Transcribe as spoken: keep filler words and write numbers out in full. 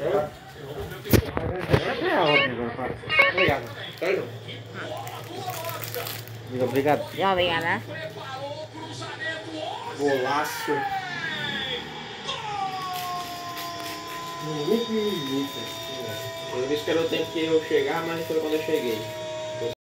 É a ordem agora, pá. Obrigado. Sério? Diga obrigado. Já obrigada. Golaço. No último minuto. Eu disse que era o tempo que eu chegar, mas foi quando eu cheguei.